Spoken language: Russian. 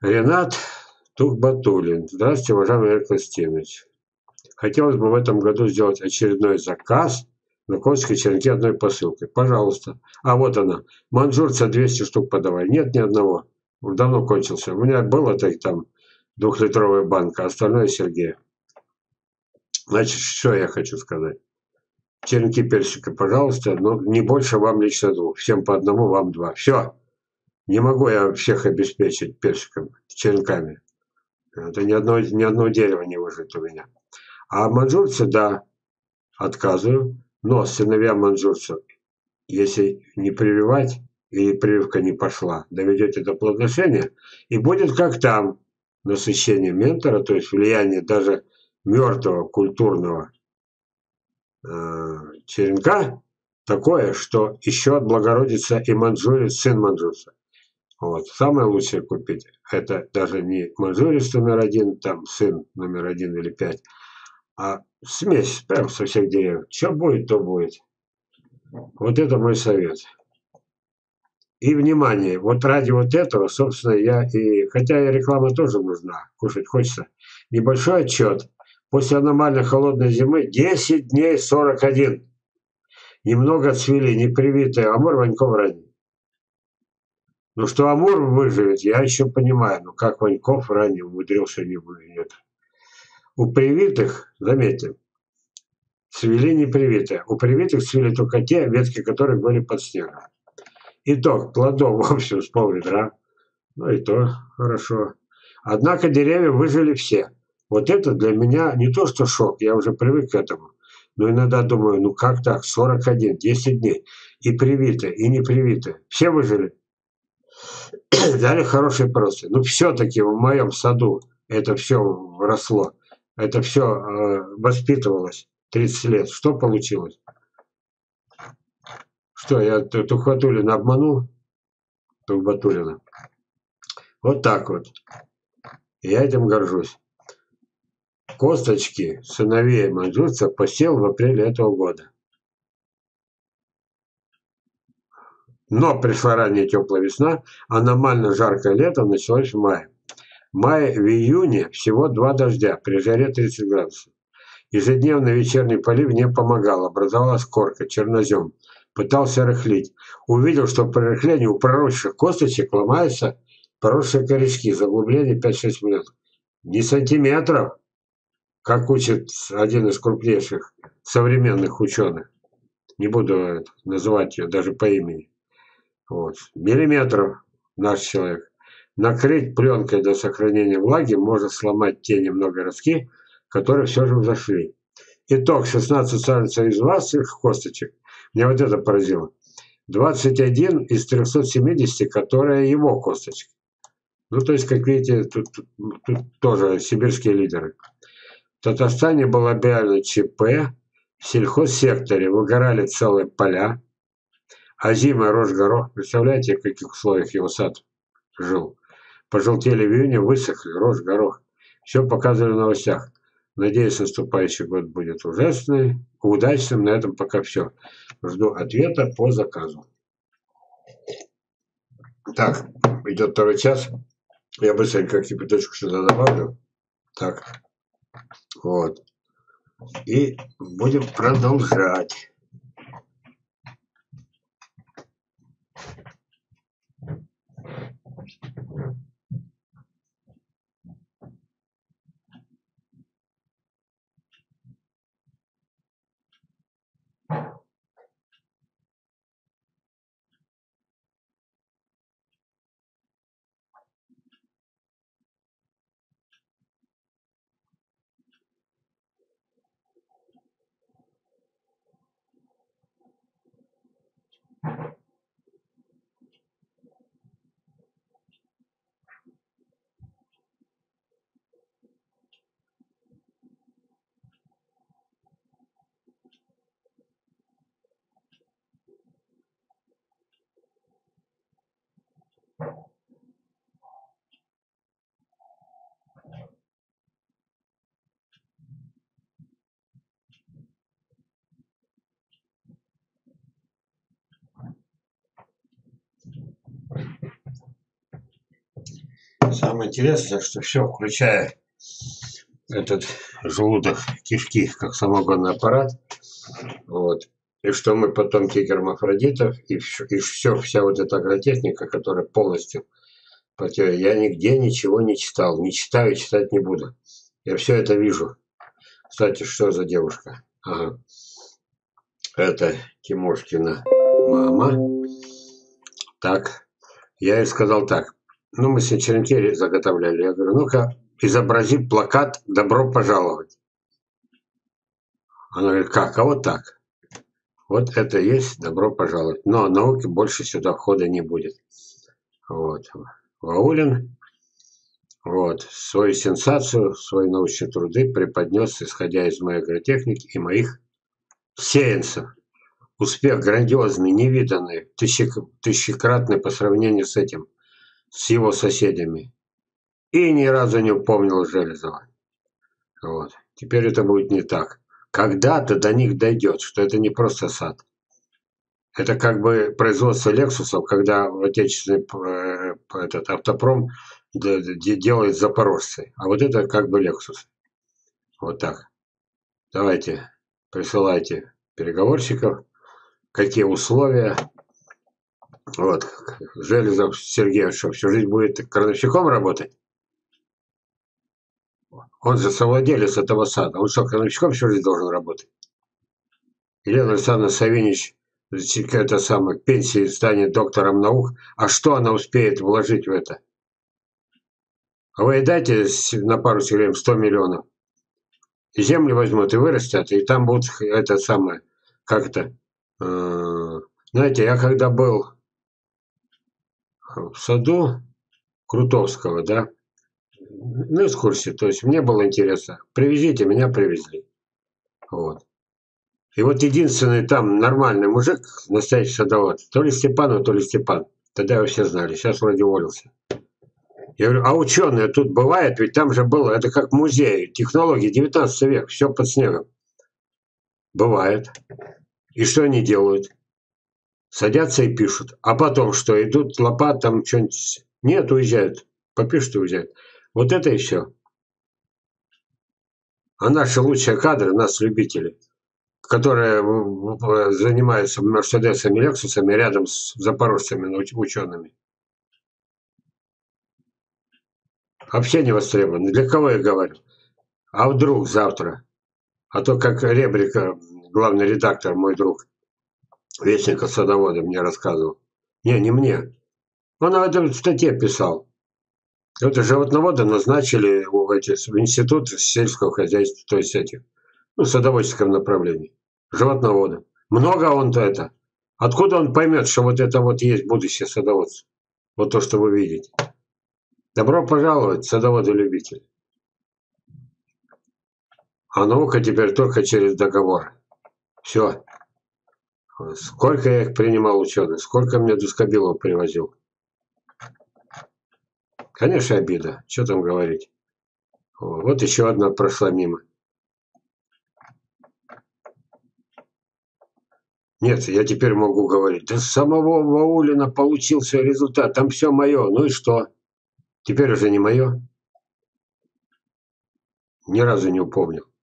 Ренат Тухбатуллин. Здравствуйте, уважаемый Олег Константинович. Хотелось бы в этом году сделать очередной заказ на конской черенки одной посылкой. Пожалуйста. А вот она. Манжурца 200 штук подавай. Нет ни одного. Он давно кончился. У меня было там 2-литровая банка, а остальное Сергея. Значит, что я хочу сказать. Черенки персика, пожалуйста, но не больше вам лично 2. Всем по одному, вам 2. Все. Не могу я всех обеспечить персиком, черенками. Это ни одно дерево не выжит у меня. А манжурцы, да, отказываю. Но сыновья манжурцев, если не прививать или прививка не пошла, доведете до плодоношения, и будет как там насыщение ментора, то есть влияние даже мертвого культурного черенка, такое, что еще отблагородится и манжурец, сын манжурца. Вот. Самое лучшее купить, это даже не манжурец номер 1, там сын номер 1 или 5, а смесь прям со всех деревьев. Что будет, то будет. Вот это мой совет. И внимание, вот ради вот этого, собственно, хотя и реклама тоже нужна, кушать хочется, небольшой отчет. После аномально холодной зимы 10 дней 41. Немного цвели, непривитые, Амур Ваньков ранний. Ну что Амур выживет, я еще понимаю, но как Ваньков ранний умудрился не выживет. У привитых, заметьте, цвели непривитые. У привитых цвели только те ветки, которые были под снегом. Итог плодов, в общем, с пол-ведра. Ну и то хорошо. Однако деревья выжили все. Вот это для меня не то что шок, я уже привык к этому. Но иногда думаю, ну как так, 41, 10 дней. И привитые, и не привитые. Все выжили. Дали хорошие просто. Ну все-таки в моем саду это все росло. Это все воспитывалось 30 лет. Что получилось? Что, я Тухватуллина обманул? Тухбатуллина. Вот так вот. Я этим горжусь. Косточки сыновей манжурца посел в апреле этого года. Но пришла ранняя теплая весна, аномально жаркое лето началось в мае. В июне всего 2 дождя, при жаре 30 градусов. Ежедневный вечерний полив не помогал, образовалась корка, чернозем. Пытался рыхлить. Увидел, что при рыхлении у проросших косточек ломаются проросшие корешки, заглубление 5-6 минут. Не сантиметров, как учит один из крупнейших современных ученых. Не буду называть ее даже по имени. Вот. Миллиметров наш человек. Накрыть пленкой до сохранения влаги может сломать те немного ростки, которые все же взошли. Итог: 16 саженцев из ваших косточек. Меня вот это поразило. 21 из 370, которые его косточки. Ну, то есть, как видите, тут тоже сибирские лидеры. В Татарстане было объявлено ЧП, в сельхозсекторе выгорали целые поля, а зимой рос горох. Представляете, в каких условиях его сад жил? Пожелтели в июне, высохли, рос горох. Все показывали в новостях. Надеюсь, наступающий год будет удачным. На этом пока все. Жду ответа по заказу. Так, идет 2 час. Я быстренько кипяточку сюда добавлю. Так, вот. И будем продолжать. Самое интересное, что все, включая этот желудок, кишки, как самогонный аппарат, вот, и что мы потомки гермафродитов, и все, вся вот эта агротехника, которая полностью потеряна. Я нигде ничего не читал, не читаю и читать не буду. Я все это вижу. Кстати, что за девушка? Ага. Это Тимошкина мама. Так, я ей сказал так. Ну, мы с ней черенки заготовляли. Я говорю, ну-ка, изобрази плакат «Добро пожаловать». Она говорит, как? А вот так. Вот это и есть «Добро пожаловать». Но науки больше сюда входа не будет. Вот. Ваулин, вот, свою сенсацию, свои научные труды преподнес, исходя из моей агротехники и моих сеянцев. Успех грандиозный, невиданный, тысячекратный по сравнению с этим, с его соседями. И ни разу не упомнил Железова. Вот. Теперь это будет не так. Когда-то до них дойдет, что это не просто сад. Это как бы производство Лексусов, когда отечественный этот автопром делает запорожцы. А вот это как бы Лексус. Вот так. Давайте, присылайте переговорщиков. Какие условия. Вот. Железов Сергей, что всю жизнь будет крановщиком работать? Он же совладелец этого сада. Он что, крановщиком всю жизнь должен работать? Елена Александровна Савинич, это самое, пенсии станет доктором наук. А что она успеет вложить в это? А вы дайте на пару секунд 100 миллионов. И земли возьмут и вырастят, и там будут это самое, как-то. Знаете, я когда был в саду Крутовского, да, на экскурсии, то есть мне было интересно. Привезите, меня привезли. Вот. И вот единственный там нормальный мужик, настоящий садовод, то ли Степанов, то ли Степан. Тогда его все знали, сейчас вроде уволился. Я говорю, а ученые тут бывают? Ведь там же было, это как музей, технологии, 19 век, все под снегом. Бывает. И что они делают? Садятся и пишут. А потом что, идут лопатом, что-нибудь? Нет, уезжают. Попишут и уезжают. Вот это и все. А наши лучшие кадры, нас любители, которые занимаются Мерседесами, Лексусами рядом с запорожцами, учеными. Вообще не востребованы. Для кого я говорю? А вдруг завтра? А то как Ребрика, главный редактор, мой друг, Вестника садовода, мне рассказывал. Не мне. Он об этом в статье писал. Это животноводы назначили в институт сельского хозяйства, то есть этих, ну, садоводческом направлении. Животноводы. Много он-то это. Откуда он поймет, что вот это вот есть будущее садоводства? Вот то, что вы видите. Добро пожаловать, садоводы-любители. А наука теперь только через договор. Все. Сколько я их принимал ученых, сколько мне Дускобилов привозил. Конечно, обида. Что там говорить. Вот еще одна прошла мимо. Нет, я теперь могу говорить. Да с самого Ваулина получился результат. Там все мое. Ну и что? Теперь уже не мое. Ни разу не упомнил.